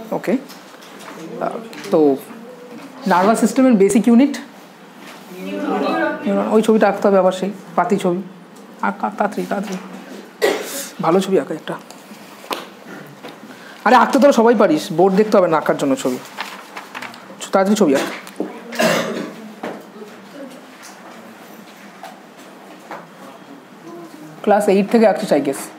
ওকে, তো নার্ভাস সিস্টেমের basic unit ওই ছবিটা আঁকতে হবে আবার, সেই পাতি ছবি। তাড়াতাড়ি তাড়াতাড়ি, ভালো ছবি আঁকা একটা। আরে আঁকতে তোরা সবাই পারিস, বোর্ড দেখতে হবে না আঁকার জন্য ছবি। তাড়াতাড়ি ছবি আঁক। ক্লাস 8 থেকে আঁকছিস আই গেস।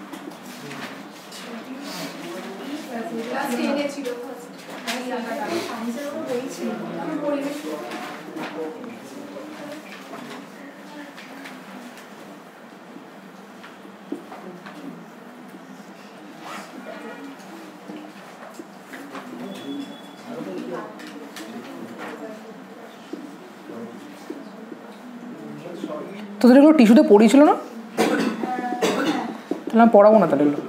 তোদের এগুলো টিস্যুতে পড়িয়েছিল না? তাহলে আমি পড়াবো না তাহলে এগুলো।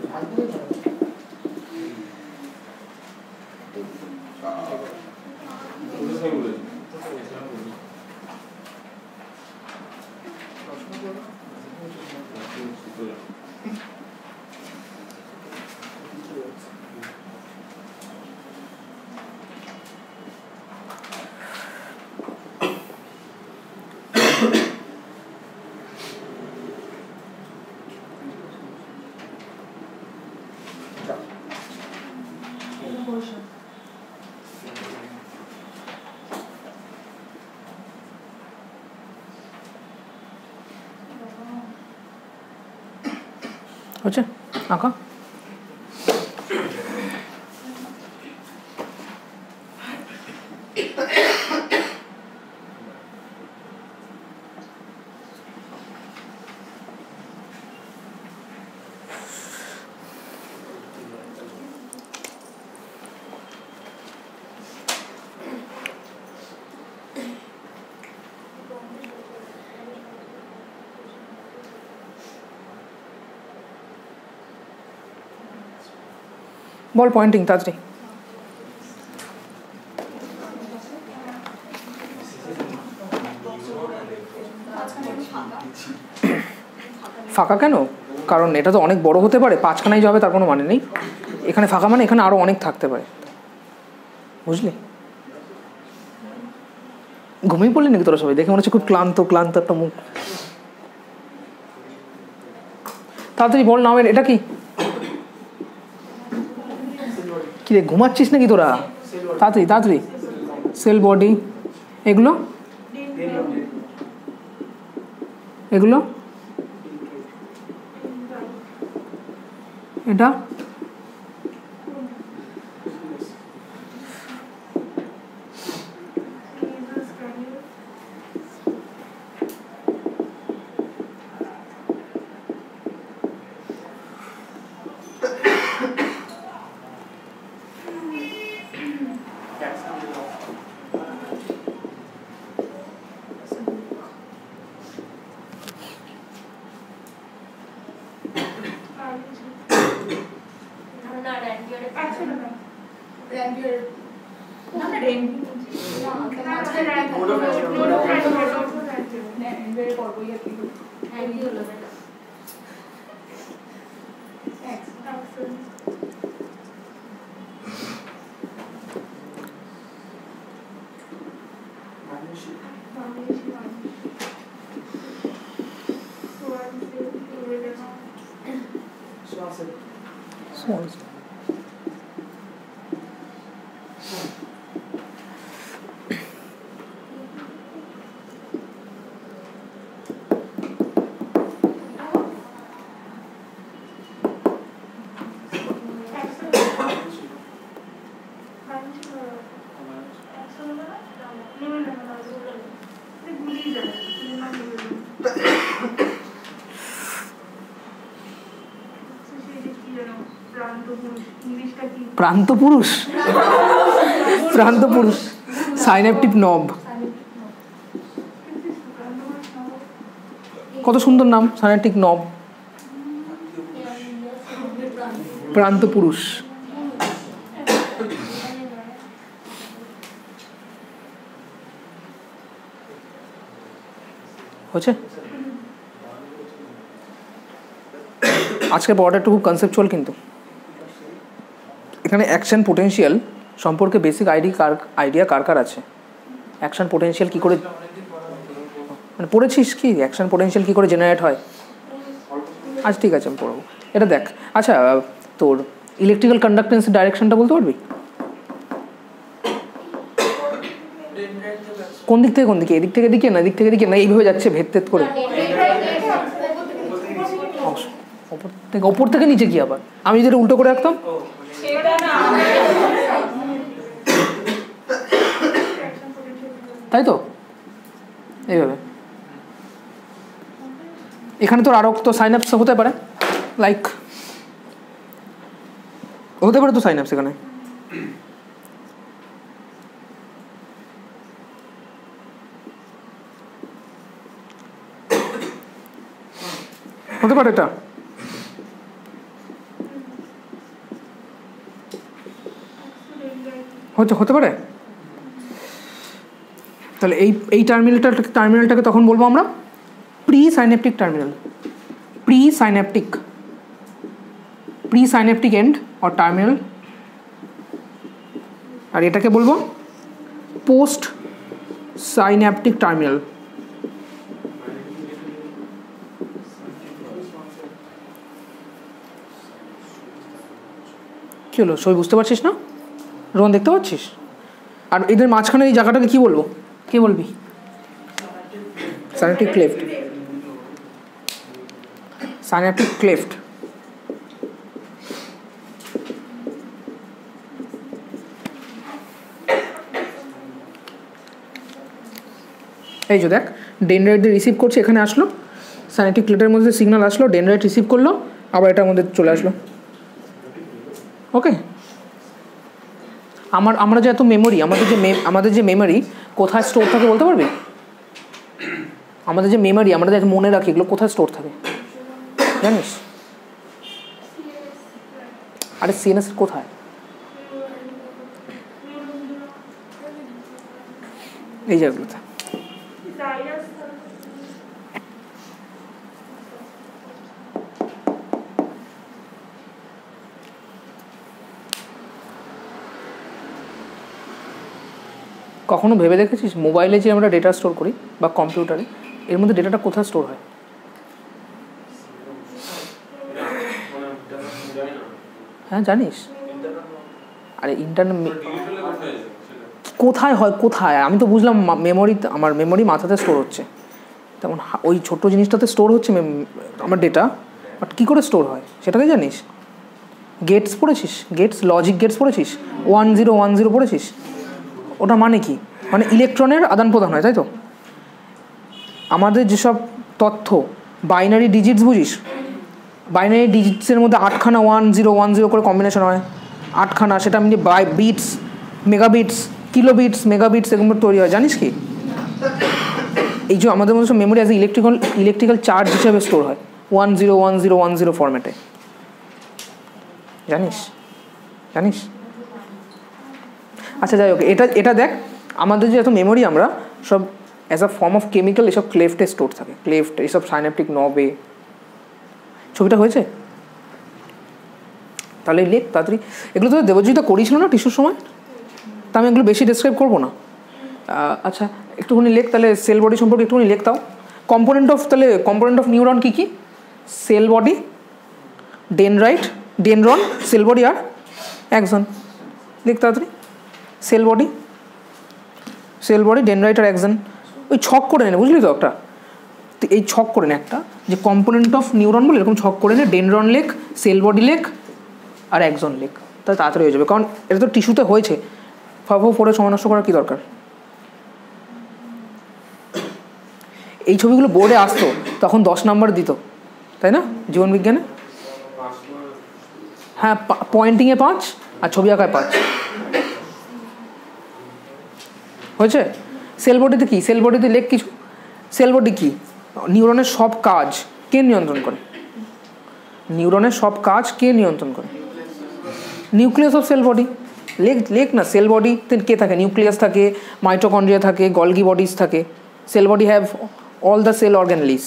হচ্ছে আঁকা। বল পয়েন্টিং তাড়াতাড়ি। ফাঁকা কেন? কারণ এটা তো অনেক বড় হতে পারে, 5খানাই যাবে তার কোনো মানে নেই। এখানে ফাঁকা মানে এখানে আরও অনেক থাকতে পারে, বুঝলি? ঘুমিয়ে পড়লি নাকি তোরা সবাই? দেখে মনে হচ্ছে খুব ক্লান্ত ক্লান্ত একটা মুখ। তাড়াতাড়ি বল নামের। এটা কি কি রে, ঘুমাচ্ছিস নাকি তোরা? তাড়াতাড়ি তাড়াতাড়ি। সেল বডি, এগুলো এগুলো এটা প্রান্তপুরুষ। প্রান্তপুরুষ সাইন্যাপটিক নব, কত সুন্দর নাম, সাইন্যাপটিক নব, প্রান্তপুরুষ। হচ্ছে আজকে পড়াটা একটু খুব কনসেপচুয়াল, কিন্তু এখানে অ্যাকশন পোটেনশিয়াল সম্পর্কে বেসিক আইডিয়া কার কার আছে? অ্যাকশন পোটেনশিয়াল কী করে, মানে পড়েছিস কি অ্যাকশন পোটেনশিয়াল কী করে জেনারেট হয়? আচ্ছা ঠিক আছে আমি পড়বো। এটা দেখ, আচ্ছা তোর ইলেকট্রিক্যাল কন্ডাক্টেন্সের ডাইরেকশনটা বলতে পারবি? কোন দিক থেকে কোন দিকে? এদিক থেকে এদিকে না এদিক থেকে এদিকে না এইভাবে যাচ্ছে ভেদ করে? ওপর থেকে নিচে কি আবার? আমি যদি উল্টো করে রাখতাম, তাই তো এইভাবে। এখানে তোর আরো তো সাইন্যাপস হতে পারে, লাইক হতে পারে তো সাইন্যাপস এখানে। হতে পারে এটা হতে পারে। তাহলে এই টার্মিনালটাকে তখন বলবো আমরা pre synaptic terminal, pre synaptic end or terminal. আর এটাকে বলবো পোস্ট সাইন্যাপটিক টার্মিনাল। কি হলো, সবাই বুঝতে পারছিস না? রোহন দেখতে পাচ্ছিস? আর এদের মাঝখানে এই জায়গাটাকে কি বলবো? কে বলবি? Synaptic cleft. Synaptic cleft. এই যে দেখ, ডেনড্রাইট রিসিভ করছে, এখানে আসলো, সাইন্যাপটিক ক্লেফটের মধ্যে সিগন্যাল আসলো, ডেনড্রাইট রিসিভ করলো, আবার এটার মধ্যে চলে আসলো। ওকে, আমরা যে এত মেমোরি, আমাদের যে মেমোরি কোথায় স্টোর থাকে বলতে পারবি? আমাদের যে মেমোরি, আমরা যে মনে রাখি, এগুলো কোথায় স্টোর থাকে জানিস? আরে সিএনএস কোথায়? এই জায়গাগুলোতে। কখনো ভেবে দেখেছিস মোবাইলে যে আমরা ডেটা স্টোর করি বা কম্পিউটারে, এর মধ্যে ডেটাটা কোথায় স্টোর হয়? হ্যাঁ জানিস? আরে ইন্টারনেট কোথায় হয়, কোথায়? আমি তো বুঝলাম মেমোরি, আমার মেমোরি মাথাতে স্টোর হচ্ছে, তেমন ওই ছোট্ট জিনিসটাতে স্টোর হচ্ছে আমার ডেটা, বাট কী করে স্টোর হয় সেটাকে জানিস? গেটস পড়েছিস? গেটস, লজিক গেটস পড়েছিস? 1010 পড়েছিস? ওটা মানে কি? মানে ইলেকট্রনের আদান প্রদান হয়, তাই তো? আমাদের যেসব তথ্য বাইনারি ডিজিটস বুঝিস, বাইনারি ডিজিটসের মধ্যে 8খানা 1010 করে কম্বিনেশন হয়, 8খানা, সেটা এমনি বিটস, মেগাবিটস, কিলোবিটস, মেগাবিটস এগুলো তৈরি হয়, জানিস কি? এই যে আমাদের মধ্যে সব মেমোরি অ্যাজ ইলেকট্রিক্যাল চার্জ হিসেবে স্টোর হয় 101010 ফরম্যাটে, জানিস? আচ্ছা যাই হোক, এটা দেখ, আমাদের যে এত মেমোরি, আমরা সব as a form of chemical এসব ক্লেফটে স্টোর থাকে, ক্লেফট, এইসব সাইন্যাপটিক নবে। ছবিটা হয়েছে? তাহলে লেখ তাড়াতাড়ি। এগুলো তো দেবজিৎটা করিয়েছিল না টিস্যুর সময়, তা আমি এগুলো বেশি ডেসক্রাইব করবো না। আচ্ছা একটুখানি লেখ তাহলে, সেল বডি সম্পর্কে একটুখানি লেখ তাও। কম্পোনেন্ট অফ নিউরন কী কী? Cell body, dendron, cell body আর অ্যাক্সন। লেখ তাড়াতাড়ি। সেল বডি, ডেনড্রাইট আর অ্যাক্সন। ওই ছক করে নে, বুঝলি তো একটা? তো এই ছক করে নে একটা, যে কম্পোনেন্ট অফ নিউরন বলে এরকম ছক করে নে, ডেনড্রন লেখ, সেল বডি লেখ আর অ্যাক্সন লেখ, তাহলে তাড়াতাড়ি হয়ে যাবে। কারণ এটা তো টিস্যুতে হয়েছে, পড়ে সময় নষ্ট করার কী দরকার? এই ছবিগুলো বোর্ডে আসতো তখন 10 নাম্বার দিত, তাই না জীবনবিজ্ঞানে? হ্যাঁ, পয়েন্টিংয়ে 5 আর ছবি আঁকায় 5 হয়েছে। সেল বডিতে কি? সেল বডিতে লেখ কিছু। সেল বডি কি? নিউরনের সব কাজ কে নিয়ন্ত্রণ করে? নিউরনের সব কাজ কে নিয়ন্ত্রণ করে? Nucleus of cell body. লেখ না, সেল বডিতে কে থাকে? নিউক্লিয়াস থাকে, মাইটোকন্ড্রিয়া থাকে, গলগি বডিজ থাকে। Cell body have all the cell organelles.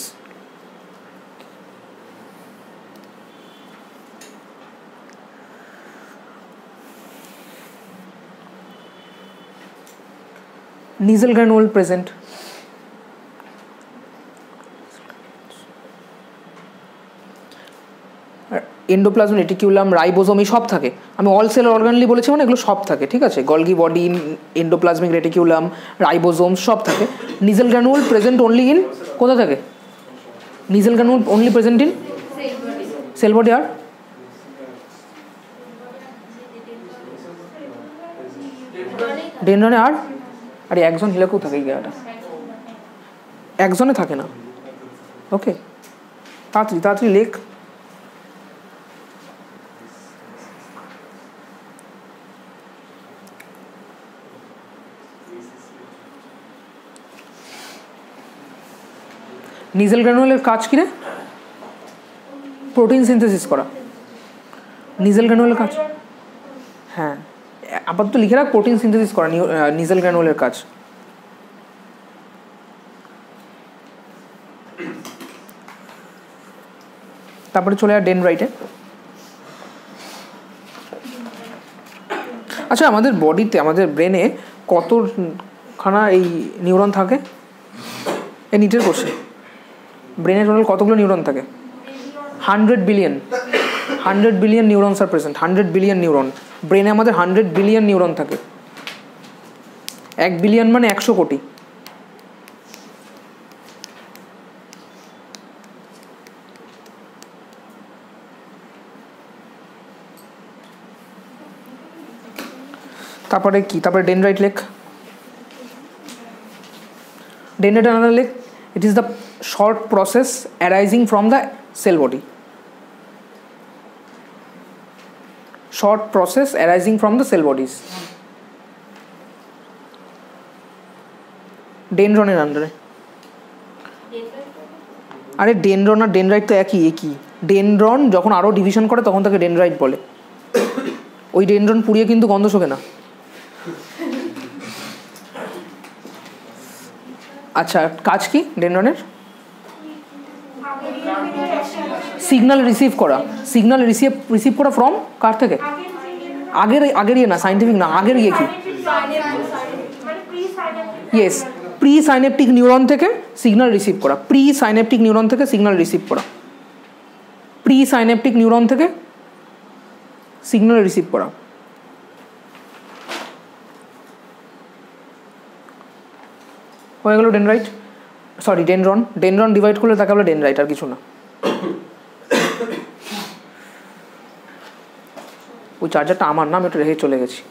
nasal granule present. Endoplasm, reticulum, ribosome এই সব থাকে। আমি অল সেল অর্গানলি বলেছি মানে এগুলো সব থাকে, ঠিক আছে? Golgi body, endoplasmic reticulum, ribosome সব থাকে। Nissl granule present only in, কোথা থাকে? Nissl granule only present in cell body. আর ডেনড্রনে, আর আরে একজন হিলাকেও থাকে এই জায়গাটা, একজনে থাকে না। ওকে, তাড়াতাড়ি তাড়াতাড়ি লেখ। নিজেল গ্রানুলের কাজ কি রে? প্রোটিন সিনথেসিস করা। নিজেল গ্রানুলের কাজ, হ্যাঁ আপাতত লিখে রাখ, প্রোটিন সিনথেসিস করা নিজেল গ্রানুলের কাজ। তারপরে চলে আর ডেনড্রাইটে। আচ্ছা, আমাদের বডিতে, আমাদের ব্রেনে কতখানা এই নিউরন থাকে? এই নিটের কোশ্চেন, ব্রেনে টোটাল কতগুলো নিউরন থাকে? 100 billion. 100 billion neurons are present. 100 billion neuron ব্রেনে, আমাদের 100 বিলিয়ন নিউরন থাকে। 1 বিলিয়ন মানে 100 কোটি। তারপরে কি? তারপরে ডেনড্রাইট লেখ। ডেনড্রাইট আনার লেখ। It is the short process arising from the cell body. Short process arising from the cell bodies. ডেনড্রনের আন্ডারে। আরে ডেনড্রন আর ডেনড্রাইট তো একই। ডেনড্রন যখন আরও ডিভিশন করে তখন তাকে ডেনড্রাইট বলে। ওই ডেনড্রন পুড়িয়ে কিন্তু গন্ধ শোকে না। আচ্ছা, কাজ কি ডেনড্রনের? সিগন্যাল রিসিভ করা। সিগন্যাল রিসিভ করা ফ্রম কার থেকে? আগের ইয়ে না, সাইন্টিফিক না, আগের ইয়ে কি? ইয়েস, প্রি সাইনেপটিক নিউরন থেকে সিগন্যাল রিসিভ করা। প্রি সাইনেপটিক নিউরন থেকে সিগন্যাল রিসিভ করা। প্রি সাইনেপটিক নিউরন থেকে সিগন্যাল রিসিভ করা। হয়ে গেল dendrite, sorry dendron. Dendron divide করলে তাকে বলে ডেনড্রাইট, আর কিছু না। ওই চার্জারটা আমার নাম, একটু রেখে চলে গেছি।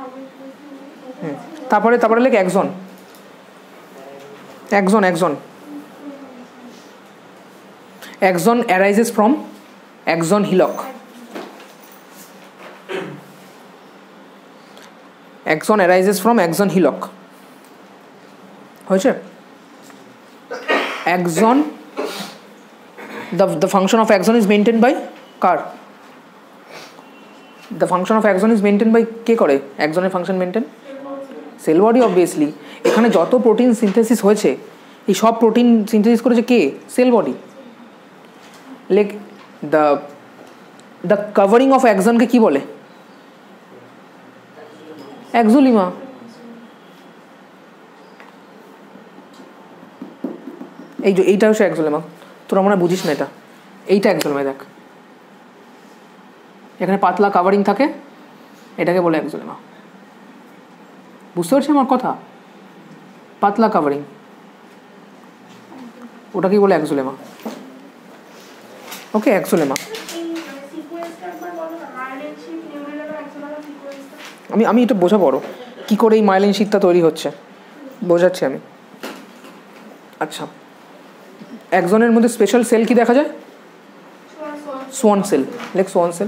তারপরে লেখ একজন। একজন অ্যারাইজেস ফ্রম একজন হিলক। একজন অ্যারাইজেস ফ্রম একজন হিলক। হয়েছে? axon, the function of axon is maintained by car? The function of axon is maintained by কে করে axon-এর function maintain? Cell body obviously. এখানে যত প্রোটিন সিনথেসিস হয়েছে, এই সব প্রোটিন সিনথেসিস করেছে কে? Cell body. Like the covering of axon-কে কি বলে? এক্সোলিমা। এইটা হচ্ছে এক্সোলেমা। তোরা মনে হয় বুঝিস না এটা। এইটা এক্সোলেমা, দেখ এখানে পাতলা কাভারিং থাকে, এটাকে বলে এক্সোলেমা। বুঝতে পারছি আমার কথা? পাতলা কাভারিং, ওটাকেই বলে এক্সোলেমা। ওকে, এক্সোলেমা। আমি এটা বোঝা বড় কী করে এই মাইলিন শীটটা তৈরি হচ্ছে, বোঝাচ্ছি আমি। আচ্ছা, একজনের মধ্যে স্পেশাল সেল কি দেখা যায়? Schwann cell. লেখ সোয়ান সেল।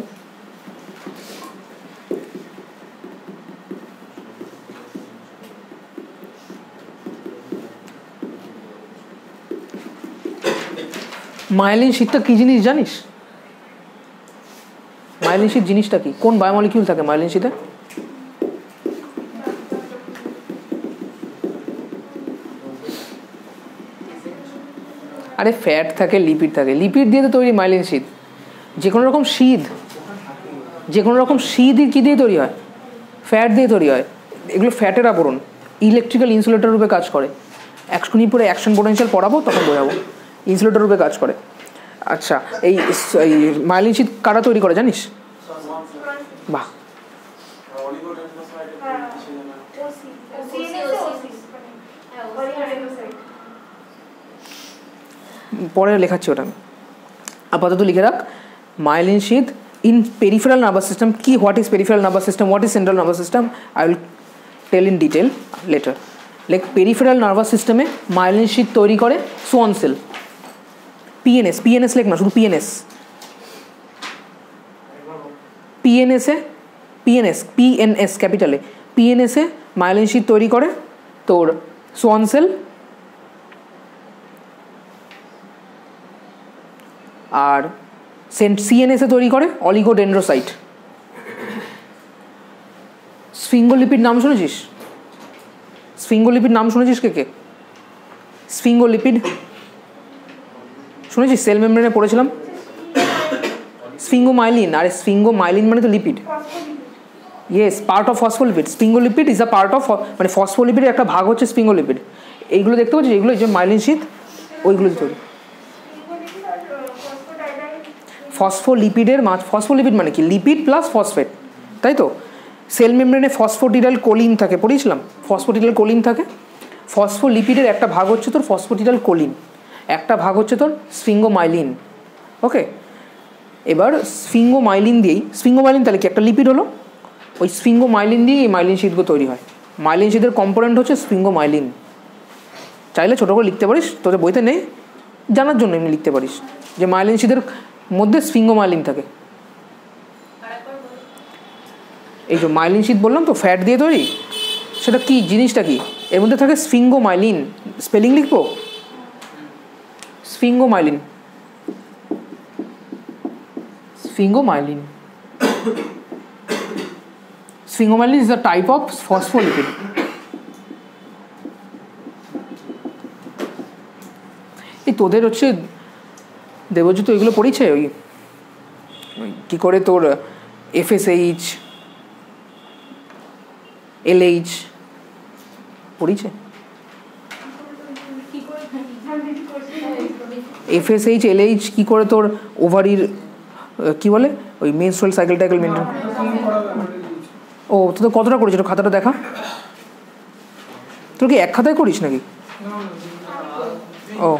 মাইলিন শীটটা কি জিনিস জানিস? মাইলিন শীট জিনিসটা কি? কোন বায়োমলিকিউল থাকে মাইলিন শীটে? আরে ফ্যাট থাকে, লিপিড থাকে। লিপিড দিয়ে তো তৈরি মাইলিন শীট। যে কোনো রকম শীত কি দিয়ে তৈরি হয়? ফ্যাট দিয়ে তৈরি হয়। এগুলো ফ্যাটের আবরণ। ইলেকট্রিক্যাল ইনসুলেটর রূপে কাজ করে। এক্ষুনি পরে অ্যাকশন পোটেনশিয়াল পড়াবো তখন বোঝাবো। ইনসুলেটর রূপে কাজ করে। আচ্ছা, এই মাইলিন শীট কারা তৈরি করে জানিস? বাহ, পরে লেখাচ্ছি ওটা আমি, আপাতত লিখে রাখ। Myelin sheath in peripheral nervous system. কি, what is peripheral nervous system, what is central nervous system, I will tell in detail later. Like peripheral nervous সিস্টেমে মাইলিন শীট তৈরি করে সোয়ান সেল। পিএনএস, পিএনএস লেখ না, শুধু PNS. পিএনএসে, PNS, PNS ক্যাপিটালে, পিএনএসে মাইলিন শীট তৈরি করে তোর সোয়ান সেল, আর সিএনএসে তৈরি করে অলিগোডেন্ড্রোসাইট। স্ফিঙ্গোলিপিড নাম শুনেছিস? স্ফিঙ্গোলিপিড নাম শুনেছিস কে কে? স্ফিঙ্গোলিপিড শুনেছিস? সেল মেমব্রেনে পড়েছিলাম। স্ফিঙ্গোমাইলিন, আরে স্ফিঙ্গোমাইলিন মানে তো lipid. Yes, part of phospholipid. Sphingolipid is a part of, মানে ফসফোলিপিডের একটা ভাগ হচ্ছে স্ফিঙ্গোলিপিড। এইগুলো দেখতে পাচ্ছিস, এইগুলো যে মাইলিন শীট ওইগুলো তৈরি। ফসফোলিপিডের ফসফোলিপিড মানে কি? লিপিড প্লাস ফসফেট, তাই তো? সেল মেমব্রেনে ফসফোটিডাল কোলিন থাকে, পড়েছিলাম। ফসফোটিডাল কোলিন থাকে। ফসফোলিপিডের একটা ভাগ হচ্ছে তোর ফসফোটিডাল কোলিন, একটা ভাগ হচ্ছে তোর স্ফিঙ্গোমাইলিন। ওকে, এবার স্ফিঙ্গোমাইলিন দিয়েই, স্ফিঙ্গোমাইলিন তাহলে কি একটা লিপিড হলো, ওই স্ফিঙ্গোমাইলিন দিয়েই এই মাইলিন শীটগুলো তৈরি হয়। মাইলিন শীটের কম্পোনেন্ট হচ্ছে স্ফিঙ্গোমাইলিন। চাইলে ছোটো করে লিখতে পারিস, তোদের বইতে নেই, জানার জন্য এমনি লিখতে পারিস যে মাইলিন শীটের মধ্যে স্ফিঙ্গোমাইলিন থাকে। এই যে মাইলিন শীট বললাম তো ফ্যাট দিয়ে তৈরি, সেটা কি জিনিসটা কি? এর মধ্যে থাকে স্ফিঙ্গোমাইলিন। স্পেলিং লিখবো, sphingomyelin, sphingomyelin. Sphingomyelin is a type of phospholipid. এই তোদের হচ্ছে দেবজিৎ এগুলো পড়িয়েছে, ওই কী করে তোর এফএসএইচ, এলএইচ পড়িয়েছে? এফএসএইচ এলএইচ কী করে তোর ওভারির কী বলে ওই মেনস্ট্রুয়াল সাইকেল টাইকেল মেনটেন। ও তোদের কতটা করেছিল খাতাটা দেখা? তোর কি এক খাতায় করিস নাকি? ও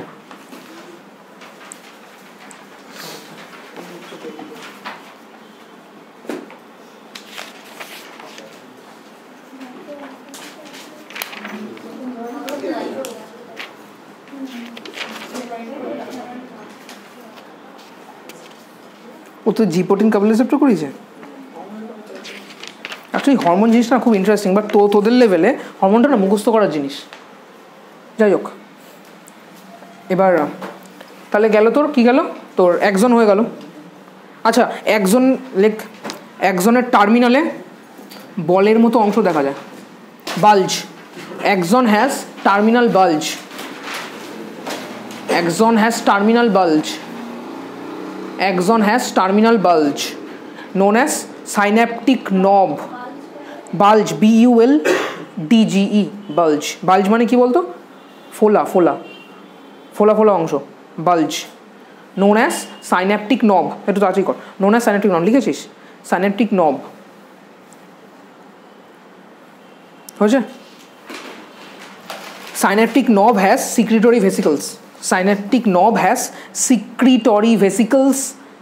ও তো জি প্রোটিন কাবল রিসেপ্টর করেছে। অ্যাকচুয়ালি হরমোন জিনিসটা খুব ইন্টারেস্টিং, বাট তোদের লেভেলে হরমোনটা না মুখস্থ করার জিনিস। যাই হোক, এবার তাহলে গেল তোর কি গেল, তোর একজন হয়ে গেল। আচ্ছা, একজন লেখ, একজনের টার্মিনালে বলের মতো অংশ দেখা যায়, বাল্জ। একজন হ্যাজ টার্মিনাল বাল্জ, একজন হ্যাজ টার্মিনাল বাল্জ, একজন has terminal bulge known as synaptic knob bulge, BULDGE, bulge. Bulge মানে কি বলতো? ফোলা, ফোলা, ফোলা ফোলা অংশ, বাল্জ। known as synaptic knob, একটু তাড়াতাড়ি কর। known as synaptic knob লিখেছিস? synaptic knob হয়েছে? synaptic knob has secretory vesicles. Synaptic knob has secretory vesicles.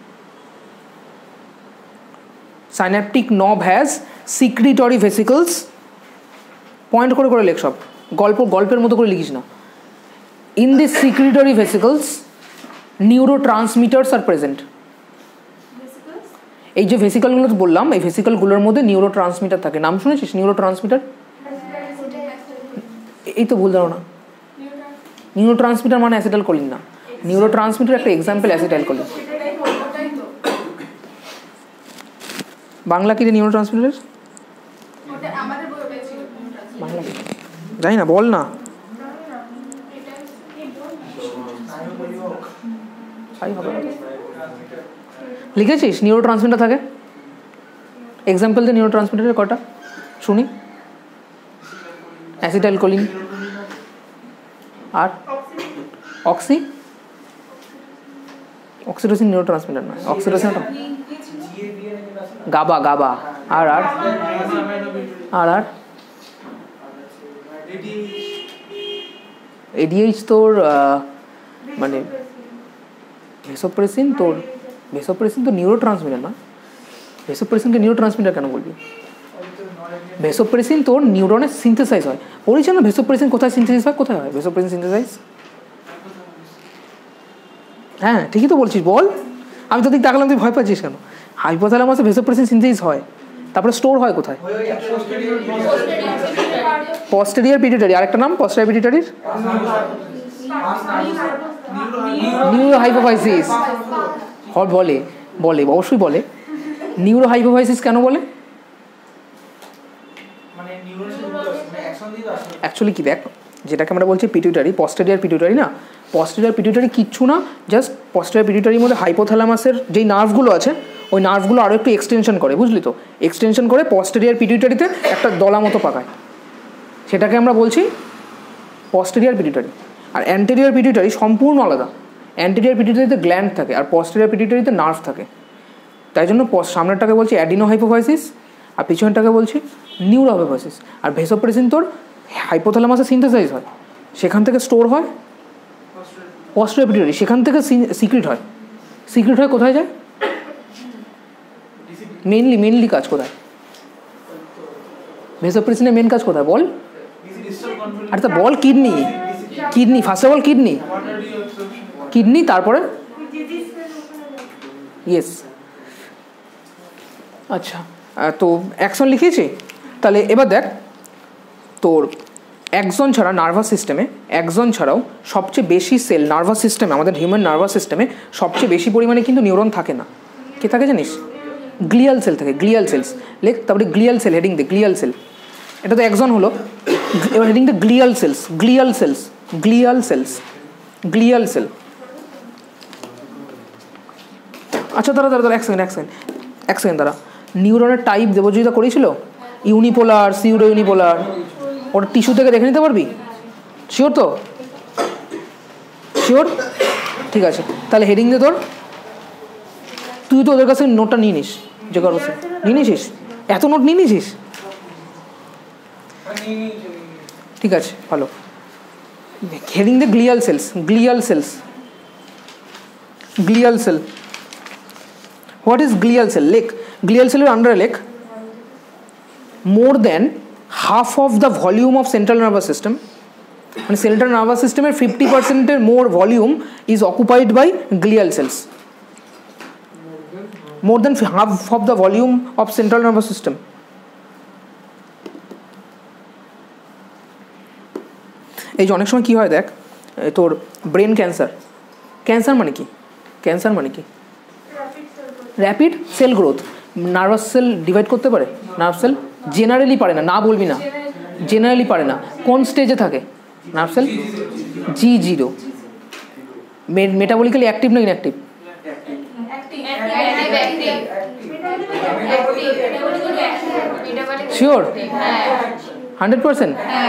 Synaptic knob has secretory vesicles. Point করে করে লেখ সব, গল্পের মতো করে লিখিস না। In these secretory vesicles neurotransmitters are present. এই যে ভেসিকলগুলো বললাম, এই ভেসিকলগুলোর মধ্যে নিউরোট্রান্সমিটার থাকে। নাম শুনেছিস নিউরোট্রান্সমিটার? এই তো ভুল দাও না, নিউরোট্রান্সমিটার মানে অ্যাসিটাইলকোলিন না। নিউরোট্রান্সমিটার একটা এক্সাম্পল অ্যাসিটাইলকোলিন। বাংলা কি রে নিউরোট্রান্সমিটার? বাংলা জানি না, বল না। লিখেছিস নিউরোট্রান্সমিটার থাকে? এক্সাম্পল দে নিউরোট্রান্সমিটারের কটা শুনি। অ্যাসিটাইলকোলিন, আর অক্সিটোসিন নিউরোট্রান্সমিটার নয়, অক্সিটোসিন গাবা, আর এডিএইচ তোর মানে ভেসোপ্রেসিন তো নিউরোট্রান্সমিটার না। ভেসোপ্রেসিনকে নিউরোট্রান্সমিটার কেন বলবি? ভেসোপ্রেসিন তোর নিউরনের সিনথেসাইজ হয়। পড়েছে না ভেসোপ্রেসিন কোথায় সিনথেসাইজ হয়? কোথায় হয় ভেসোপ্রেসিন সিনথেসাইজ? হ্যাঁ ঠিকই তো বলছিস, বল। আমি তো দিক তাকালাম, তুই ভয় পাচ্ছিস কেন? হাইপোথ্যালামাসে ভেসোপ্রেসিন সিনথেসাইজ হয়, তারপরে স্টোর হয় কোথায়? Posterior pituitary. আরেকটা নাম পস্টেরিয়র পিটুইটারির নিউরোহাইপোফাইসিস। বলে অবশ্যই বলে। নিউরোহাইপোফাইসিস কেন বলে? অ্যাকচুয়ালি কি দেখ, যেটাকে আমরা বলছি পিটুইটারি, পস্টেরিয়র পিটুইটারি না, পস্টেরিয়র পিটুইটারি কিচ্ছু না, জাস্ট পস্টেরিয়র পিটুইটারির মধ্যে হাইপোথ্যালামাসের যেই নার্ভগুলো আছে ওই নার্ভগুলো আরও একটু এক্সটেনশন করে, বুঝলি তো? এক্সটেনশন করে পস্টেরিয়র পিটুইটারিতে একটা দলা মতো পাকায়, সেটাকে আমরা বলছি পস্টেরিয়র পিটুইটারি। আর অ্যান্টেরিয়র পিটুইটারি সম্পূর্ণ আলাদা। অ্যান্টেরিয়র পিটুইটারিতে গ্ল্যান্ড থাকে আর পস্টেরিয়র পিটুইটারিতে নার্ভ থাকে। তাই জন্য সামনেরটাকে বলছি অ্যাডিনোহাইপোফাইসিস আর পিছনেরটাকে বলছি নিউরোহাইপোফাইসিস। আর ভেসোপ্রেসিন তোর হাইপোথ্যালামাসে সিনথেসাইজ হয়, সেখান থেকে স্টোর হয় পস্টেরিয়র পিটুইটারি, সেখান থেকে সিক্রেট হয়। কোথায় যায়? মেনলি কাজ কোথায়? ভেসোপ্রেসিনের মেন কাজ কোথায় বল? আরে তা বল। Kidney first of all, kidney তারপরে ইয়েস। আচ্ছা, তো অ্যাক্সন লিখেছি। তাহলে এবার দেখ, তোর অ্যাক্সন ছাড়া নার্ভাস সিস্টেমে, অ্যাক্সন ছাড়াও সবচেয়ে বেশি সেল নার্ভাস সিস্টেমে, আমাদের হিউম্যান নার্ভাস সিস্টেমে সবচেয়ে বেশি পরিমাণে কিন্তু নিউরন থাকে না। কে থাকে জানিস? গ্লিয়াল সেল থাকে, গ্লিয়াল সেলস। লেখ তারপরে গ্লিয়াল সেল, হেডিং দে গ্লিয়াল সেল। এটা তো অ্যাক্সন হলো, এবার হেডিং দে গ্লিয়াল সেল। আচ্ছা দাঁড়া এক সেকেন্ড দাঁড়া। নিউরনের টাইপ দেবজিতা করেছিল, ইউনিপোলার, সিউডো ইউনিপোলার, ওটা টিস্যু থেকে দেখে নিতে পারবি? শিওর তো? শিওর? ঠিক আছে, তাহলে হেডিং দে তোর। তুই তো ওদের কাছে নোটটা নিয়ে নিস, যে কারো নিয়ে নিয়েছিস? এত নোট নিয়ে নিয়েছিস? ঠিক আছে, ভালো। হেডিং দে glial cell. What is glial cell? লেখ গ্লিয়াল সেলের আন্ডারে লেখ more than half of the volume of central nervous system. মানে সেন্ট্রাল নার্ভাস সিস্টেমের 50% more volume is occupied by glial cells. More than half of the volume of central nervous system. এই যে অনেক সময় কী হয় দেখ, তোর ব্রেন ক্যান্সার মানে কি? Rapid cell growth. Nervous cell divide করতে পারে? নার্ভ সেল জেনারেলি পারে না, বলবি না, জেনারেলি পারে না। কোন স্টেজে থাকে nerve cell? G0। Metabolically active না ইনঅ্যাক্টিভ? শিওর? 100%?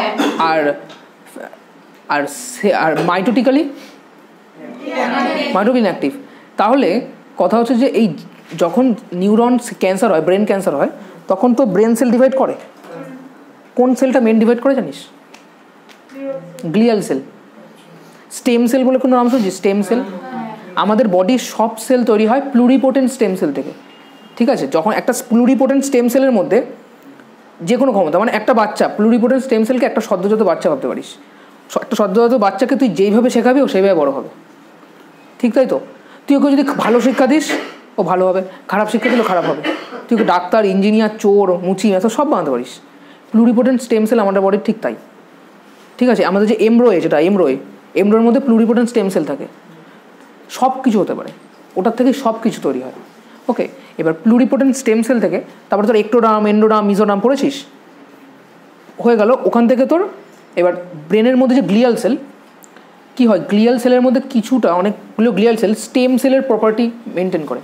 আর মাইটোটিক্যালি ইনঅ্যাক্টিভ। তাহলে কথা হচ্ছে যে এই যখন নিউরন ক্যান্সার হয়, ব্রেন ক্যান্সার হয়, তখন তো ব্রেন সেল ডিভাইড করে। কোন সেলটা মেন ডিভাইড করে জানিস? Glial cell. স্টেম সেল বলে কোনো নাম শুনছিস? Stem cell. আমাদের বডির সব সেল তৈরি হয় প্লুরিপোটেন্ট স্টেম সেল থেকে, ঠিক আছে? যখন একটা প্লুরিপোটেন্ট স্টেম সেলের মধ্যে যে কোনো ক্ষমতা, মানে একটা বাচ্চা প্লুরিপোটেন্ট স্টেম সেলকে একটা সদ্যজাত বাচ্চা ভাবতে পারিস। একটা সদ্যজাত বাচ্চাকে তুই যেইভাবে শেখাবি ও সেইভাবে বড় হবে, ঠিক তাই তো? তুই ওকে যদি ভালো শিক্ষা দিস ও ভালো হবে, খারাপ শিক্ষা দিলেও খারাপ হবে। তুই ওকে ডাক্তার, ইঞ্জিনিয়ার, চোর, মুচি, এত সব বানাতে পারিস। প্লুরিপোটেন্ট স্টেম সেল আমাদের বডির ঠিক তাই, ঠিক আছে? আমাদের যে এমব্রোয়ে, যেটা এমব্রোয়ের মধ্যে প্লুরিপোটেন্ট স্টেম সেল থাকে। সব কিছু হতে পারে, ওটার থেকে সব কিছু তৈরি হয়। ওকে, এবার প্লুরিপোটেন্ট স্টেম সেল থেকে তারপরে তোর একটোডার্ম, এন্ডোডার্ম, মিজোডার্ম পড়েছিস, হয়ে গেল। ওখান থেকে তোর এবার ব্রেনের মধ্যে যে গ্লিয়াল সেল, কী হয়, গ্লিয়াল সেলের মধ্যে কিছুটা, অনেকগুলো গ্লিয়াল সেল স্টেম সেলের প্রপার্টি মেনটেন করে।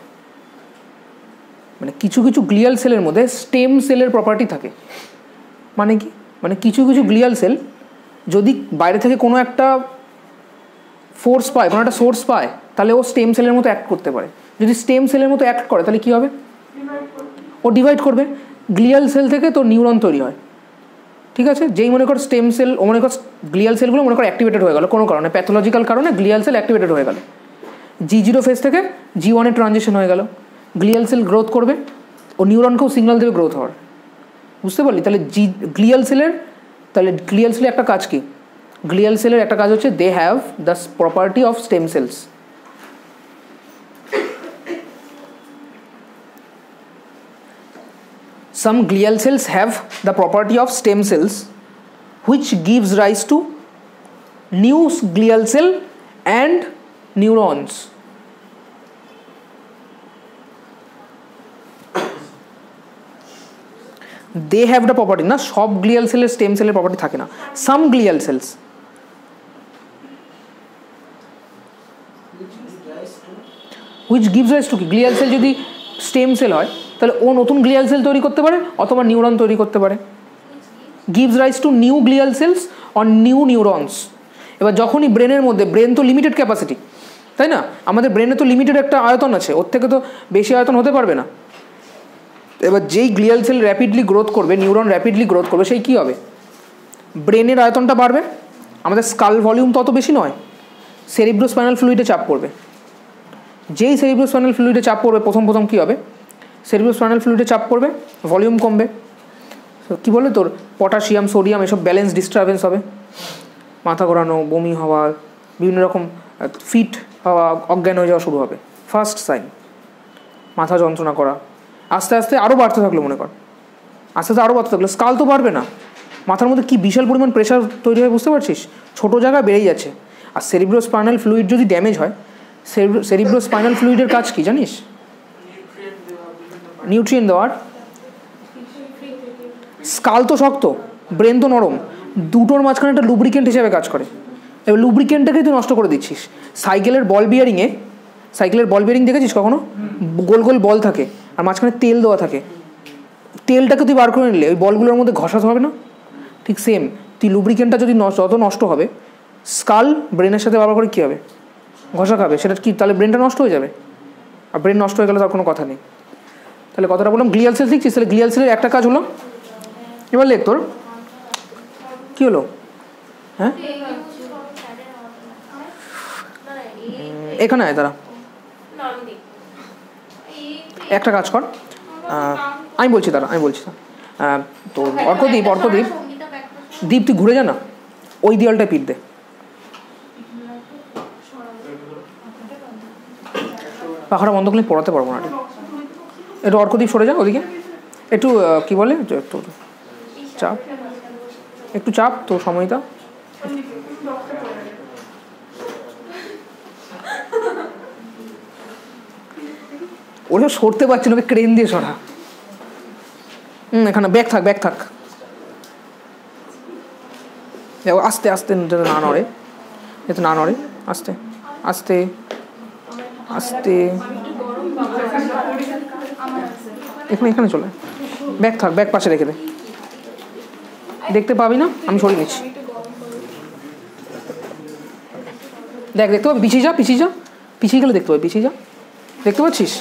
মানে কিছু গ্লিয়াল সেলের মধ্যে স্টেম সেলের প্রপার্টি থাকে। মানে কি? মানে কিছু কিছু গ্লিয়াল সেল যদি বাইরে থেকে কোনো একটা ফোর্স পায়, কোনো একটা সোর্স পায়, তাহলে ও স্টেম সেলের মতো অ্যাক্ট করতে পারে। যদি স্টেম সেলের মতো অ্যাক্ট করে তাহলে কী হবে? ও ডিভাইড করবে। গ্লিয়াল সেল থেকে তোর নিউরন তৈরি হয়, ঠিক আছে? যেই মনে কর স্টেম সেল, ও মনে কর গ্লিয়াল সেলগুলো মনে কর অ্যাক্টিভেটেড হয়ে গেল কোনো কারণে, প্যাথোলজিক্যাল কারণে গ্লিয়াল সেল অ্যাক্টিভেটেড হয়ে গেল, G0 ফেজ থেকে G1 এ ট্রানজিশন হয়ে গেল, গ্লিয়াল সেল গ্রোথ করবে, ও নিউরনকেও সিগন্যাল দেবে গ্রোথ হওয়ার। বুঝতে পারলি? তাহলে গ্লিয়াল সেলের একটা কাজ কি? গ্লিয়াল সেলের একটা কাজ হচ্ছে they have the property of stem cells. Some glial cells have the property of stem cells, which gives rise to new glial cell and neurons. They have the property, না সব গ্লিয়াল সেলের stem সেলের property থাকে না, some glial cells. which gives rise to কি? Glial cell যদি stem cell হয় তাহলে ও নতুন গ্লিয়াল সেল তৈরি করতে পারে অথবা নিউরন তৈরি করতে পারে। gives rise to new glial cells or new neurons. এবার যখনই ব্রেনের মধ্যে, ব্রেন তো লিমিটেড ক্যাপাসিটি, তাই না? আমাদের ব্রেনে তো লিমিটেড একটা আয়তন আছে, ওর থেকে তো বেশি আয়তন হতে পারবে না। এবার যেই গ্লিয়াল সেল র্যাপিডলি গ্রোথ করবে, নিউরন র্যাপিডলি গ্রোথ করবে, সেই কী হবে? ব্রেনের আয়তনটা বাড়বে, আমাদের স্কাল ভলিউম তত বেশি নয়, সেরিব্রোস্পাইনাল ফ্লুইডে চাপ পড়বে। যেই সেরিব্রোস্পাইনাল ফ্লুইডে চাপ পড়বে, প্রথম কী হবে? সেরিব্রোস্পাইনাল ফ্লুইডে চাপ পড়বে, ভলিউম কমবে, কী বলে তোর পটাশিয়াম, সোডিয়াম এসব ব্যালেন্স ডিস্টারবেন্স হবে, মাথা ঘোরানো, বমি হওয়া, বিভিন্ন রকম ফিট হওয়া, অজ্ঞান হয়ে যাওয়া শুরু হবে। First sign. মাথা যন্ত্রণা করা, আস্তে আস্তে আরও বাড়তে থাকলো, মনে কর আস্তে আস্তে আরও বাড়তে থাকলো, স্কাল তো বাড়বে না, মাথার মধ্যে কী বিশাল পরিমাণ প্রেশার তৈরি হয়, বুঝতে পারছিস? ছোটো জায়গায় বেড়েই যাচ্ছে। আর সেরিব্রোস্পাইনাল ফ্লুইড যদি ড্যামেজ হয়, সেরিব্রোস্পাইনাল ফ্লুইডের কাজ কী জানিস? নিউট্রিয়েন্ট দেওয়ার। স্কাল তো শক্ত, ব্রেন তো নরম, দুটোর মাঝখানে একটা লুব্রিকেন্ট হিসেবে কাজ করে। এবার লুব্রিকেন্টটাকেই তুই নষ্ট করে দিচ্ছিস। সাইকেলের বল বিয়ারিং দেখেছিস কখনো? গোল গোল বল থাকে আর মাঝখানে তেল দেওয়া থাকে, তেলটাকে তুই বার করে নিলে ওই বলগুলোর মধ্যে ঘষাতে হবে না? ঠিক সেম, তুই লুব্রিকেন্টটা যদি যত নষ্ট হবে, স্কাল ব্রেনের সাথে বারবার করে কী হবে? ঘষা খাবে। সেটা কি তাহলে ব্রেনটা নষ্ট হয়ে যাবে? আর ব্রেন নষ্ট হয়ে গেলে তার কোনো কথা নেই। তাহলে কথাটা বললাম, গ্লিয়াল সেল শিখছিস, তাহলে গ্লিয়াল সেলের একটা কাজ হলো। এবার লেখ তোর কী হলো? হ্যাঁ, এখানে আয় তারা, একটা কাজ কর, আমি বলছি তো অর্কদীপ দীপ, তুই ঘুরে যা না, ওই দেয়ালটায় পিট দে। পাখাটা বন্ধ করলে পড়াতে পারবো না। একটু অর্কদীপ সরে যা ওদিকে, একটু কী বলে তোর চাপ তোর সময়টা। ওরা সরতে পারছে না, ক্রেন দিয়ে সরা। এখানে ব্যাগ থাক আস্তে আস্তে, না নড়ে, আস্তে আস্তে আস্তে, এখানে চলে। ব্যাগ পাশে রেখে দে, দেখতে পাবি না, আমি সরিয়ে নিচ্ছি। দেখতে পাবি, পিছিয়ে গেলে দেখতে পাবি, পিছিয়ে যা, দেখতে পাচ্ছিস?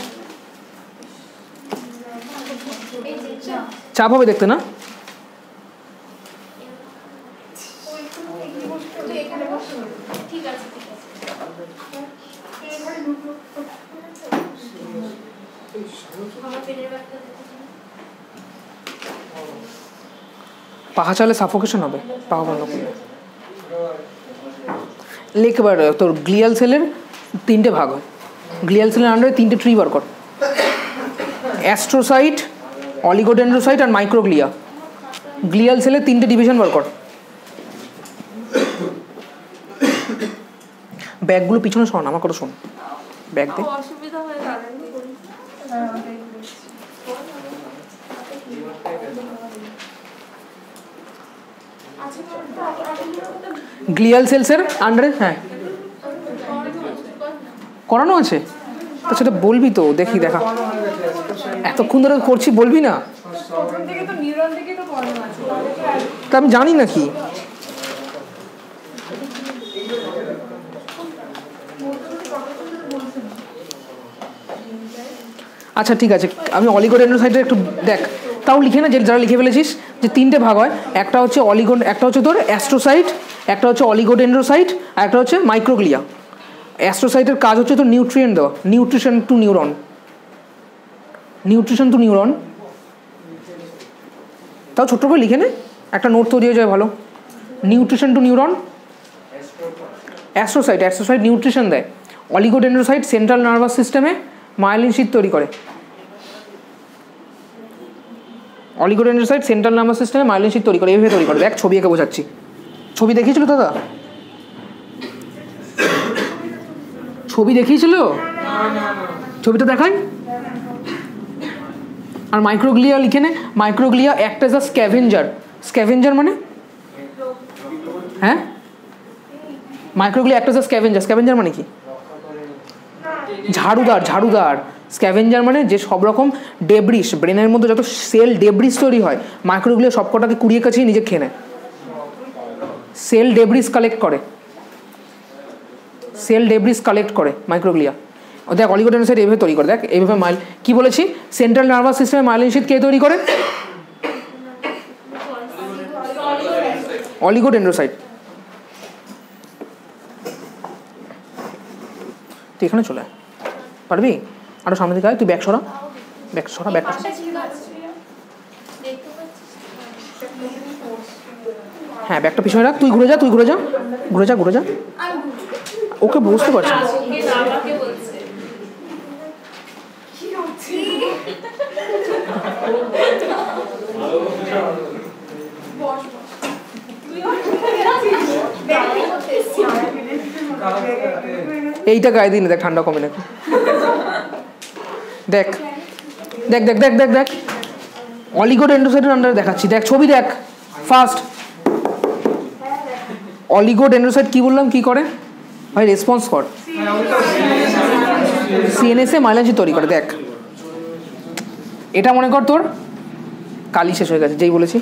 চাপ হবে দেখতে না? পাখা চালে সাফোকেশন হবে, পাখা বন্ধ করলে। লেখ এবার তোর গ্লিয়াল সেলের 3টে ভাগ হয়। গ্লিয়াল সেলের আন্ডারে 3টে ট্রি বার কর: অ্যাস্ট্রোসাইট, অলিগোডেন্ড্রোসাইট আর মাইক্রোগ্লিয়া। গ্লিয়াল সেলের 3টে ডিভিশন বার কর। ব্যাগগুলো পিছনে শোন, আমার কথা শোন, ব্যাগ দে। গ্লিয়াল সেলসের আন্ডারে, হ্যাঁ করানো আছে, তো সেটা বলবি তো, দেখা এতক্ষণ ধরে করছি, বলবি না? প্রথম থেকে তো নিউরন তা আমি জানি না কি। আচ্ছা ঠিক আছে, আমি অলিগোডেন্ড্রোসাইটের একটু দেখ, তাও লিখে না, যে যারা লিখে ফেলেছিস, যে তিনটে ভাগ হয়, একটা হচ্ছে একটা হচ্ছে তোর অ্যাস্ট্রোসাইট, একটা হচ্ছে অলিগোডেন্ড্রোসাইট, আর একটা হচ্ছে মাইক্রোগ্লিয়া। অ্যাস্ট্রোসাইটের কাজ হচ্ছে তোর নিউট্রিয়েন্ট দেওয়া, nutrition to neuron, nutrition to neuron. তাও ছোট্ট করে লিখে নে, একটা নোট তৈরি হয়ে যায় ভালো। Nutrition to neuron, astrocyte nutrition দেয়, অলিগোডেন্ড্রোসাইট সেন্ট্রাল নার্ভাস সিস্টেমে মায়োলিন শীট তৈরি করে। অলিগোডেন্ড্রোসাইট সেন্ট্রাল নার্ভাস সিস্টেমে মায়োলিন শীট তৈরি করে, এইভাবে তৈরি করে। দেখ ছবি এঁকে বোঝাচ্ছি, ছবি দেখিয়েছিল দাদা, ছবি দেখিয়েছিল, ছবিটা দেখাই। আর মাইক্রোগ্লিয়া লিখে নে, microglia act as a scavenger. Scavenger মানে, হ্যাঁ, microglia act as a scavenger. Scavenger মানে কি? ঝাড়ুদার। স্ক্যাভেঞ্জার মানে যে সব রকম ডেব্রিস, ব্রেনের মধ্যে যত সেল ডেব্রিস তৈরি হয়, মাইক্রোগ্লিয়া সব কটাকে কুড়িয়ে কাছেই নিজে খেয়ে নেয়। সেল ডেব্রিস কালেক্ট করে মাইক্রোগ্লিয়া। দেখ অলিগোডেন্ড্রোসাইট এইভাবে তৈরি করে, দেখ এইভাবে কি বলেছি, সেন্ট্রাল নার্ভাস সিস্টেমে মায়োলিন শীট কে তৈরি করে? অলিগোডেন্ড্রোসাইট। তুই এখানে চলে পারবি, আরো সামনে দিকে আয়, তুই ব্যাক সরা। হ্যাঁ ব্যাগটা পিছনে রাখ, তুই ঘুরে যা। ওকে বুঝতে পারছি। এইটা গায়ে দিন, দেখ ঠান্ডা কমে নাকি। দেখ অলিগোডেন্ড্রোসাইটের আন্ডারে দেখাচ্ছি, দেখ ছবি দেখ ফার্স্ট। অলিগোডেন্ড্রোসাইট কি বললাম, কি করে ভাই, রেসপন্স কর, সিএনএস এ মায়োলিন শীট তৈরি করে। দেখ এটা মনে কর তোর কালি শেষ হয়ে গেছে যেই বলেছি।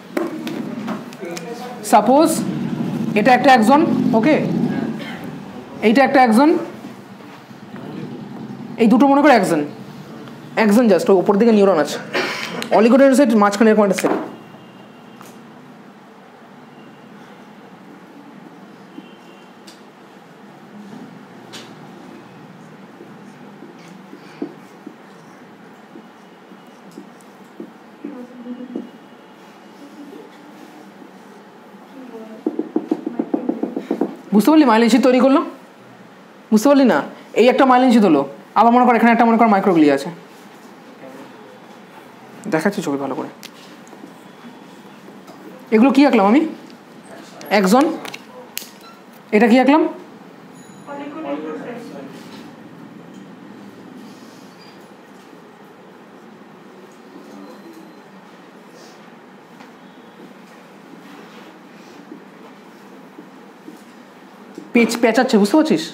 সাপোজ এটা একটা অ্যাক্সন, ওকে, এইটা একটা অ্যাক্সন, এই দুটো মনে করে অ্যাক্সন জাস্ট ওপর দিকে নিউরন আছে। অলিগোডেন্ড্রোসাইট মাঝখানে এরকম একটা সেল। বুঝতে পারলি মায়োলিন শীট তৈরি করলো? বুঝতে পারলি না? এই একটা মায়োলিন শীট হলো, আবার মনে কর এখানে একটা মনে কর মাইক্রোগ্লিয়া আছে। দেখাচ্ছি ছবি ভালো করে। এগুলো কি আঁকলাম আমি? অ্যাক্সন। এটা কি আঁকলাম? পেঁচাচ্ছে, বুঝতে পারছিস?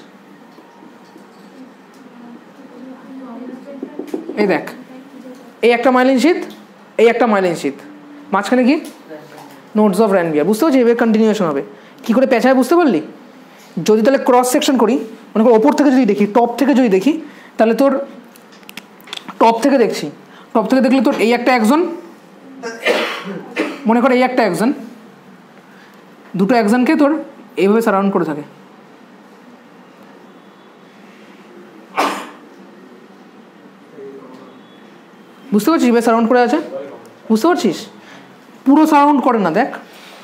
এই দেখ, এই একটা মায়োলিন শীট, মাঝখানে কি নোটস অফ র্যানভিয়ার। বুঝতে পারছিস? এবার কন্টিনিউশন হবে। কি করে পেঁচায় বুঝতে পারলি? যদি তাহলে ক্রস সেকশন করি, মনে কর ওপর থেকে যদি দেখি, টপ থেকে যদি দেখি, তাহলে তোর টপ থেকে দেখলে তোর এই একটা অ্যাক্সন, মনে কর এই একটা অ্যাক্সন, দুটো অ্যাক্সনকে তোর এইভাবে সারাউন্ড করে থাকে। বুঝতে পারছিস? এবার সারাউন্ড করে আছে, বুঝতে পারছিস? পুরো সারাউন্ড করে না, দেখ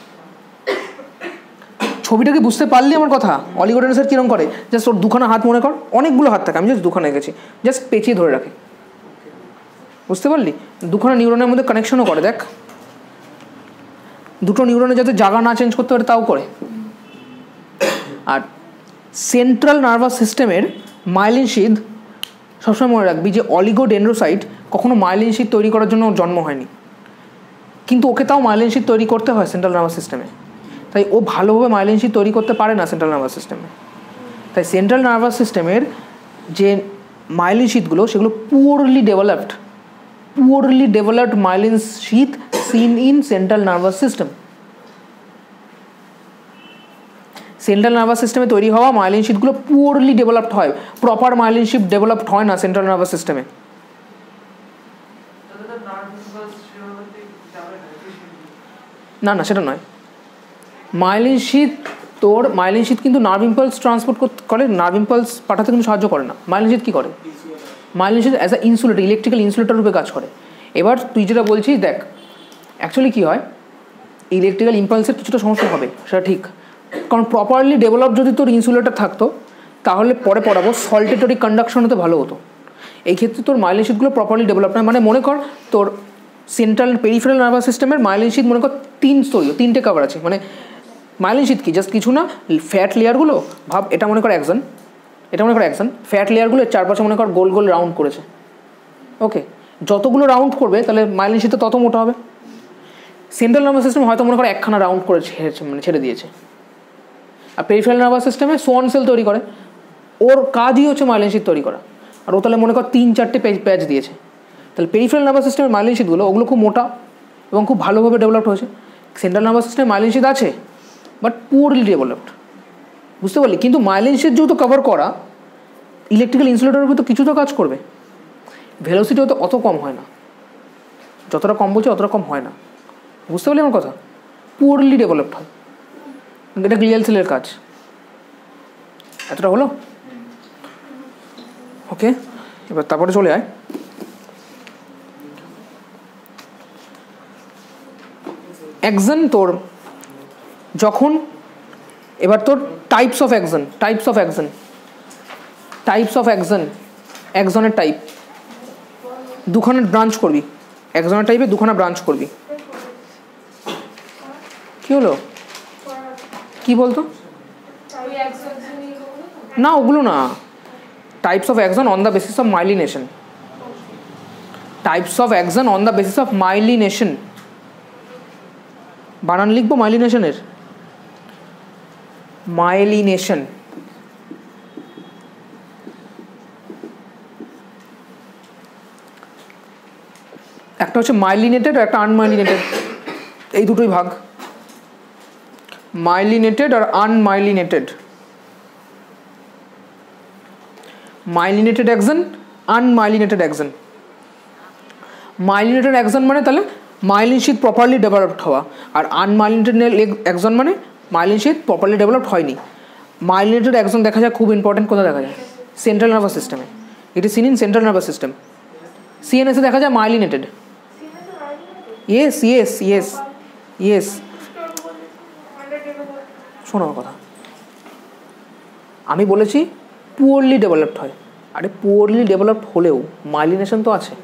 ছবিটাকে বুঝতে পারলি আমার কথা? অলিগোডেন্ড্রোসাইট কিরকম করে, জাস্ট ওর দুখানা হাত মনে কর, অনেকগুলো হাত থাকে, আমি জাস্ট দুখানা গেছি, জাস্ট পেঁচিয়ে ধরে রাখে। বুঝতে পারলি? দুখানা নিউরনের মধ্যে কানেকশনও করে, দেখ দুটো নিউরনে যাতে জায়গা না চেঞ্জ করতে পারে তাও করে। আর সেন্ট্রাল নার্ভাস সিস্টেমের মায়োলিন শীট সবসময় মনে রাখবি যে অলিগোডেন্ড্রোসাইট কখনো মায়োলিন শীট তৈরি করার জন্য জন্ম হয়নি, কিন্তু ওকে তাও মায়োলিন শীট তৈরি করতে হয় সেন্ট্রাল নার্ভাস সিস্টেমে। তাই ও ভালোভাবে মায়োলিন শীট তৈরি করতে পারে না সেন্ট্রাল নার্ভাস সিস্টেমে। তাই সেন্ট্রাল নার্ভাস সিস্টেমের যে মায়োলিন শীটগুলো, সেগুলো poorly developed myelin sheath seen in central nervous system. Central nervous সিস্টেমে তৈরি হওয়া মাইলিন শিটগুলো পুয়ারলি ডেভেলপড হয়, প্রপার মাইলিন শিট ডেভেলপড হয় না সেন্ট্রাল নার্ভাস সিস্টেমে। না না সেটা নয়, মাইলিন শিট তোর মাইলিন শিট কিন্তু নার্ভ ইম্পালস ট্রান্সপোর্ট করে, নার্ভ ইম্পালস পাঠাতে কিন্তু সাহায্য করে না। মাইলিন শিট কী করে? Myelin sheath as a insulator, electrical insulator রূপে কাজ করে। এবার তুই যেটা বলছিস দেখ, অ্যাকচুয়ালি কী হয়, ইলেকট্রিক্যাল ইম্পালসের কিছুটা সমস্যা হবে, সেটা ঠিক, কারণ প্রপারলি ডেভেলপ যদি তোর ইনসুলেটর থাকতো তাহলে পরে পড়াবো সল্টেটরি কন্ডাকশন হতে ভালো হতো। এই ক্ষেত্রে তোর মাইলিন শিটগুলো প্রপারলি ডেভেলপ নয়। মানে মনে কর তোর সেন্ট্রাল পেরিফেরাল নার্ভাস সিস্টেমের মাইলিন শিট মনে কর 3 স্তরীয়, 3টে কভার আছে। মানে মাইলিন শিট কি জাস্ট কিছু না, ফ্যাট লেয়ারগুলো ভাব, এটা মনে কর অ্যাক্সন, এটা মনে কর অ্যাক্সন, ফ্যাট লেয়ারগুলোর চারপাশে মনে কর গোল গোল রাউন্ড করেছে। ওকে, যতগুলো রাউন্ড করবে তাহলে মাইলিন শিটটা তত মোটা হবে। সেন্ট্রাল নার্ভাস সিস্টেম হয়তো মনে কর একখানা রাউন্ড করে ছেড়ে দিয়েছে। আর পেরিফেরাল নার্ভাস সিস্টেমে সোয়ান সেল তৈরি করে, ওর কাজই হচ্ছে মাইলিন শিট তৈরি করা, আর ও তাহলে মনে কর 3-4টে প্যাচ দিয়েছে। তাহলে পেরিফেরাল নার্ভাস সিস্টেমের মাইলিন শিটগুলো ওগুলো খুব মোটা এবং খুব ভালোভাবে ডেভেলপড হয়েছে। সেন্ট্রাল নার্ভাস সিস্টেমে মাইলিন শিট আছে বাট পুয়ারলি ডেভেলপড, বুঝতে পারলি? কিন্তু মাইলিন শিট যেহেতু কভার করা, ইলেকট্রিক্যাল ইনসুলেটরের উপর তো কিছু তো কাজ করবে। ভেলোসিটিও তো অত কম হয় না, যতটা কম বলছে অতটা কম হয় না, বুঝতে পারলি আমার কথা? পুয়ারলি ডেভেলপড হয়, এটা গ্লিয়াল সেলের কাজ। এতটা হলো? ওকে, এবার তারপরে চলে আয় অ্যাকশন। তোর যখন এবার তোর টাইপস অফ অ্যাকশন, অ্যাকশনের টাইপ দুখানা ব্রাঞ্চ করবি, অ্যাকশনের টাইপে দুখানা ব্রাঞ্চ করবি। কি হলো? কি বলতো? না ওগুলো না, types of action on the basis of myelination, types of action on the basis of myelination. বানান লিখবো মাইলিনেশনের, মাইলিনেশন। একটা হচ্ছে মাইলিনেটেড আর একটা আনমাইলিনেটেড, এই দুটোই ভাগ, মাইলিনেটেড আর unmyelinated. Myelinated action, unmyelinated action. Myelinated action মানে তাহলে মাইলিন শিট প্রপারলি ডেভেলপড হওয়া, আর আনমাইলিনেটেড অ্যাকশন মানে মাইলিন শিট প্রপারলি ডেভেলপড হয়নি। মাইলিনেটেড অ্যাকশন দেখা যায় খুব ইম্পর্টেন্ট, কোথায় দেখা যায়? সেন্ট্রাল নার্ভাস সিস্টেমে। It is seen in central nervous system. সিএনএসে দেখা যায় myelinated. Yes yes yes yes, শোনো কথা, আমি বলেছি পুয়ারলি ডেভেলপড হয়। আরে পুয়ারলি ডেভেলপড হলেও মাইলিনেশন তো আছে।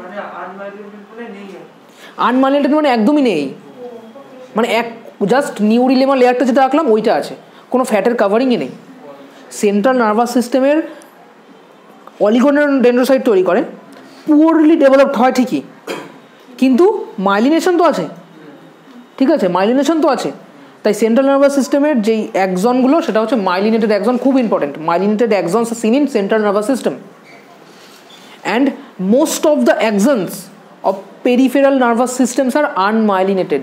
আনমাইলিনেটেড মানে একদমই নেই, মানে এক জাস্ট নিউরিলেমা লেয়ারটা যেটা রাখলাম ওইটা আছে, কোনো ফ্যাটের কাভারিংই নেই। সেন্ট্রাল নার্ভাস সিস্টেমের অলিগোডেন্ড্রোসাইট তৈরি করে, পুয়ারলি ডেভেলপড হয় ঠিকই, কিন্তু মাইলিনেশন তো আছে, ঠিক আছে? মাইলিনেশন তো আছে। তাই সেন্ট্রাল নার্ভাস সিস্টেমের যেই অ্যাকজনগুলো সেটা হচ্ছে মাইলিনেটেড অ্যাকজন, খুব important. Myelinated axons are seen in central nervous system, and most of the axons of peripheral nervous systems are unmyelinated,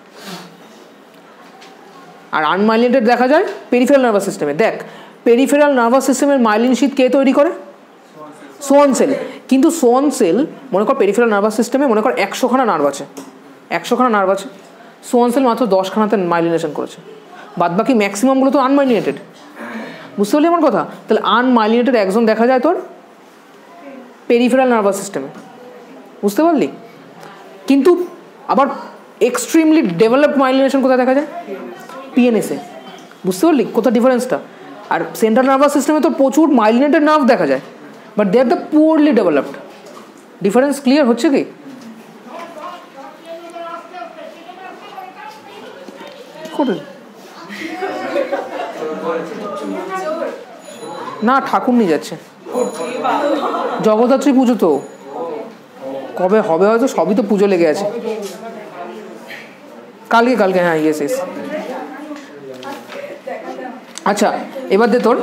আর আনমাইলিনেটেড দেখা যায় পেরিফেরাল নার্ভাস সিস্টেমে। দেখ, পেরিফেরাল নার্ভাস সিস্টেমের মাইলিন শিট কে তৈরি করে? Schwann cell. কিন্তু সোয়ান সেল মনে কর পেরিফেরাল নার্ভাস সিস্টেমে মনে কর 100খানা নার্ভ আছে, 100খানা নার্ভ আছে, সোয়ান সেল মাত্র 10খানাতে মাইলিনেশন করেছে, বাদ বাকি ম্যাক্সিমামগুলো তো আনমাইলিনেটেড, বুঝতে পারলি আমার কথা? তাহলে আনমাইলিনেটেড অ্যাকশন দেখা যায় তোর পেরিফেরাল নার্ভাস সিস্টেমে, বুঝতে পারলি? কিন্তু আবার এক্সট্রিমলি ডেভেলপড মাইলিনেশন কোথায় দেখা যায়? পিএনএসে, বুঝতে পারলি কোথায় ডিফারেন্সটা? আর সেন্ট্রাল নার্ভাস সিস্টেমে তো প্রচুর মাইলিনেটেড নার্ভ দেখা যায়, but they are the poorly developed. Difference clear হচ্ছে কি? না, ঠাকুর নিয়ে যাচ্ছে, জগদ্ধাত্রী পুজো তো কবে হবে হয়তো, সবই তো পুজো লেগে আছে। কালকে হ্যাঁ, ইয়েস ইয়েস। আচ্ছা, এবার দে তোর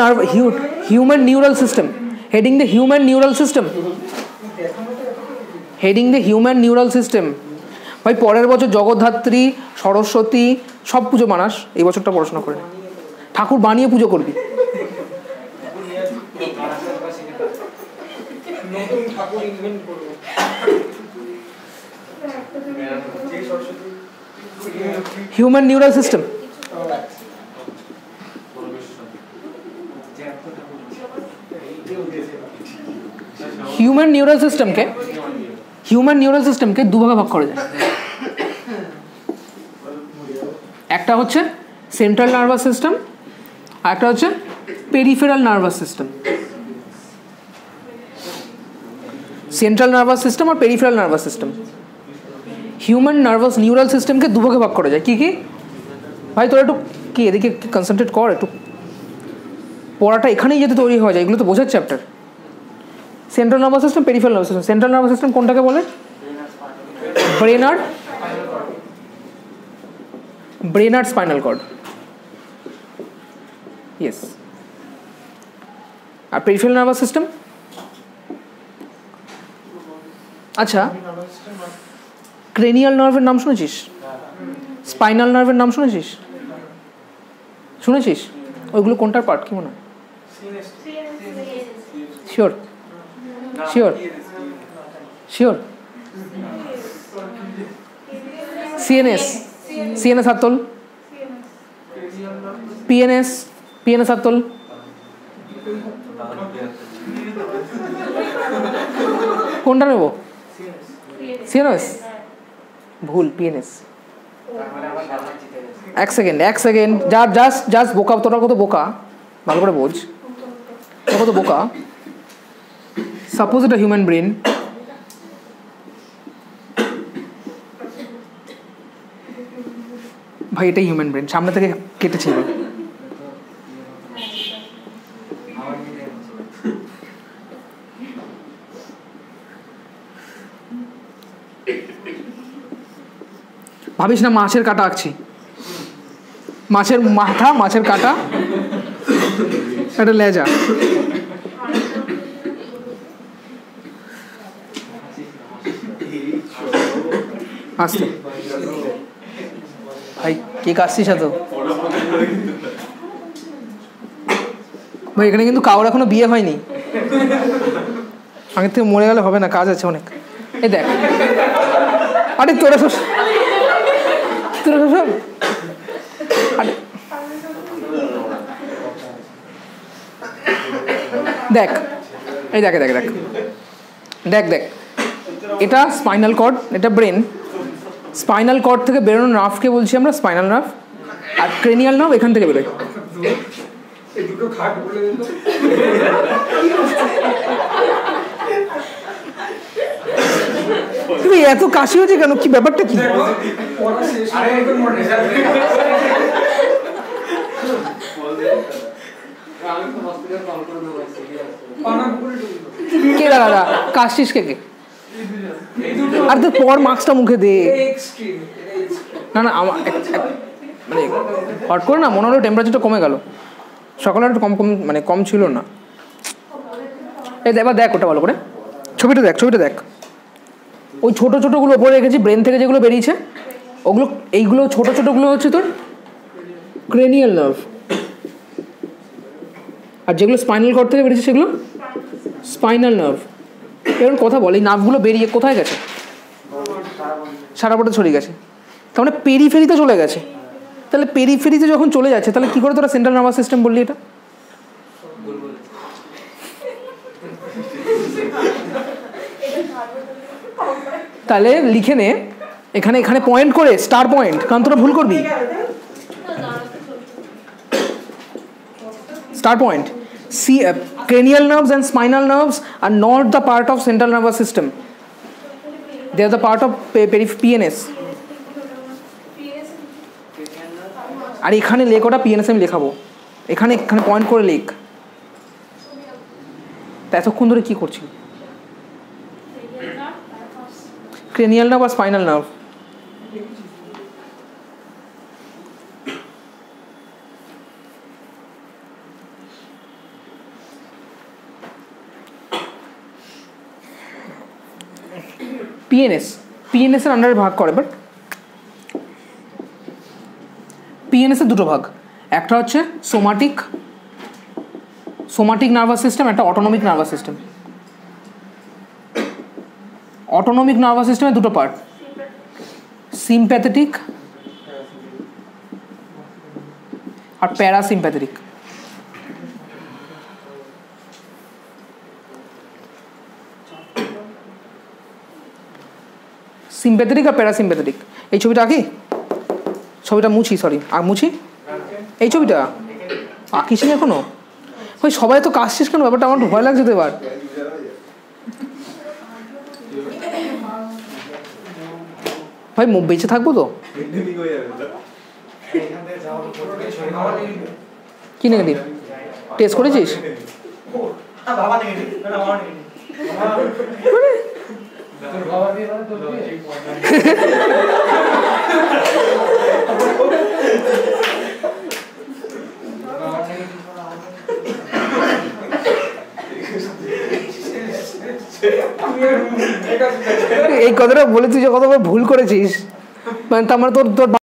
human neural system, heading the human neural system. Heading the human neural system. ভাই পরের বছর জগদ্ধাত্রী, সরস্বতী সব পুজো বানাস, এই বছরটা পড়াশোনা করে ঠাকুর বানিয়ে পুজো করবি। Human neural system, human neural সিস্টেমকে দুভাগে ভাগ করা যায়। একটা হচ্ছে সেন্ট্রাল নার্ভাস সিস্টেম, আর একটা হচ্ছে peripheral nervous system. Central nervous system আর peripheral nervous system. Human nervous neural সিস্টেমকে দুভাগে ভাগ করা যায়। কি কি ভাই তোরা একটু কি এদিকে কনসেন্ট্রেট কর, একটু পড়াটা এখানেই যেতে তৈরি হয়ে যায়, এগুলো তো বোঝার chapter. Central nervous system, peripheral nervous system. Central nervous system কোনটাকে বলে? ব্রেন আর স্পাইনাল কর্ড, ইয়েস। আর পেরিফেরাল নার্ভাস সিস্টেম, আচ্ছা ক্রেনিয়াল নার্ভের নাম শুনেছিস? স্পাইনাল নার্ভের নাম শুনেছিস? ওইগুলো কোনটার পার্ট কি মনে হয়? শিওর সিএনএস হাত তোল। পিএনএস হাত তোল। কোনটা নেব? সিএনএস ভুল, পিএনএস। এক সেকেন্ড জাস্ট বোকা, তোরা কত বোকা ভালো করে বোঝ, তোরা কত বোকা। সাপোজ এটা হিউম্যান ব্রেন, ভাই এটাই হিউম্যান ব্রেন, সামনে থেকে কেটেছিল। ভাবিস না মাছের কাটা আঁকছি, মাছের মাথা, মাছের কাটা, একটা লেজা। আসতে ভাই কে কাটছিস এত? ভাই এখানে কিন্তু কাউর এখনো বিয়ে হয়নি, আগের থেকে মরে গেলে হবে না, কাজ আছে অনেক। এই দেখ, আরে তোরা সব দেখ, এই দেখ দেখ দেখ দেখ দেখ, এটা স্পাইনাল কর্ড, এটা ব্রেন। স্পাইনাল কর্ড থেকে বেরোনো নার্ভকে বলছি আমরা স্পাইনাল নার্ভ, আর ক্রেনিয়াল নার্ভ এখান থেকে বেরোয়। তুমি এত কাশি হচ্ছে কেন? কি ব্যাপারটা কি? কে দাদা কাশিস কে? আর তো পর মাস্কটা মুখে দে। না না আমার মানে হট করে না মনে হলো টেম্পারেচারটা কমে গেল, সকালে একটু কম মানে কম ছিল না। এই এবার দেখ ওটা ভালো করে, ছবিটা দেখ। ওই ছোটো ছোটোগুলো ওপরে রেখেছি, ব্রেন থেকে যেগুলো বেরিয়েছে ওগুলো, এইগুলো ছোটো ছোটোগুলো হচ্ছে তোর ক্রেনিয়াল নার্ভ, আর যেগুলো স্পাইনাল কর্ড থেকে বেরিয়েছে সেগুলো স্পাইনাল নার্ভ। এবার কথা বল, এই নার্ভগুলো বেরিয়ে কোথায় গেছে? সারা বডি ছড়িয়ে গেছে, তার মানে পেরিফেরিতে চলে গেছে। তাহলে পেরিফেরিতে যখন চলে যাচ্ছে তাহলে কী করে তোরা সেন্ট্রাল নার্ভাস সিস্টেম বললি এটা? তাহলে লিখে নে এখানে পয়েন্ট করে, স্টার পয়েন্ট, কারণ তোরা ভুল করবি। Star point. See, cranial nerves and spinal nerves are not the part of central nervous system. They are the part of PNS. আর এখানে লেখ ওটা PNS আমি লেখাবো, এখানে পয়েন্ট করে লেখ। তা এতক্ষণ ধরে কি করছি? ক্রেনিয়াল নার্ভ আর স্পাইনাল নার্ভ। পিএনএস এর আন্ডারে ভাগ করে, বাট পিএনএস এর দুটো ভাগ, একটা হচ্ছে সোমাটিক নার্ভাস সিস্টেম, একটা autonomic nervous system. Autonomic nervous সিস্টেমের দুটো পার্ট, সিম্প্যাথেটিক আর প্যারাসিম্প্যাথেটিক। সিম্প্যাথেটিক আর প্যারাসিম্প্যাথেটিক। এই ছবিটা আঁকি, ছবিটা মুছি, সরি আর মুছি, এই ছবিটা আঁকিস নি এখনো? ওই সবাই তো কাশছিস কেন? ব্যাপারটা আমার ভয় লাগছে তো এবার। ভাই বেঁচে থাকবো তো? কি নেগেটিভ টেস্ট করেছিস? এই কথাটা বলে তুই যে কতবার ভুল করেছিস, মানে তার মানে তোর